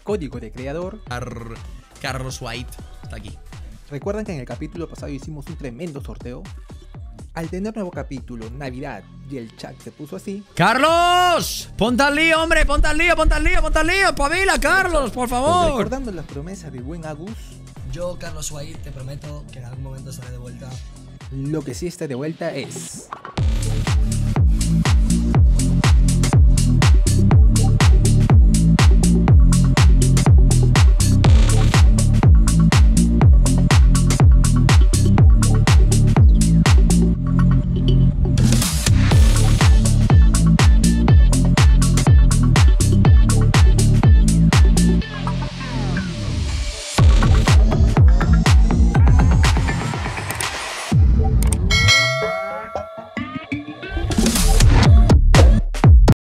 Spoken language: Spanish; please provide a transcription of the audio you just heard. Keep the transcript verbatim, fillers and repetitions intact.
código de creador. Car Carlos White está aquí. ¿Recuerdan que en el capítulo pasado hicimos un tremendo sorteo? Al tener nuevo capítulo, Navidad, y el chat se puso así. ¡Carlos! ¡Ponte al lío, hombre! ¡Ponte al lío, ponte al lío, ponte al lío! ¡Pavila, Carlos, por Pues favor! recordando las promesas del buen Agus, Yo, Carlos White, te prometo que en algún momento estaré de vuelta. lo que sí está de vuelta es...